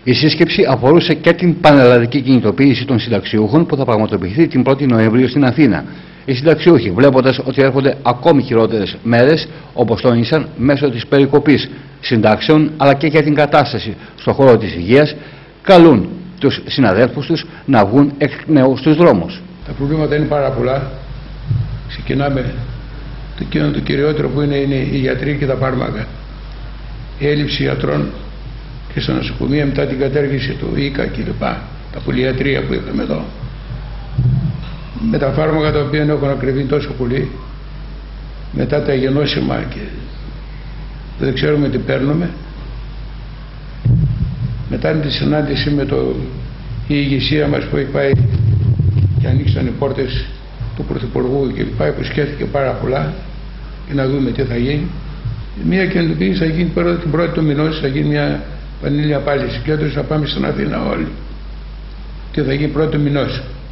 Η σύσκεψη αφορούσε και την πανελλαδική κινητοποίηση των συνταξιούχων που θα πραγματοποιηθεί την 1η Νοεμβρίου στην Αθήνα. Οι συνταξιούχοι, βλέποντας ότι έρχονται ακόμη χειρότερες μέρες, όπως τόνισαν, μέσω της περικοπής συντάξεων αλλά και για την κατάσταση στον χώρο της υγείας, καλούν τους συναδέλφους τους να βγουν εκ νέου στους δρόμους. Τα προβλήματα είναι πάρα πολλά. Ξεκινάμε το κυριότερο που είναι οι γιατροί και τα φάρμακα. Η έλλειψη γιατρών και στα νοσοκομεία μετά την κατέργηση του ΙΚΑ κλπ. Τα πολυιατρία που είχαμε εδώ. Με τα φάρμακα τα οποία έχουν ακριβεί τόσο πολύ, μετά τα γενώσιμα και δεν ξέρουμε τι παίρνουμε. Μετά τη συνάντηση με η ηγεσία μας που έχει πάει και ανοίξαν οι πόρτες του Πρωθυπουργού και λοιπά, υποσχέθηκε πάρα πολλά και να δούμε τι θα γίνει. Μια κινητοποίηση θα γίνει την πρώτη του μηνός, θα γίνει μια πανελλήνια πάλι συγκέντρωση, θα πάμε στην Αθήνα όλοι. Και θα γίνει πρώτη του μηνός.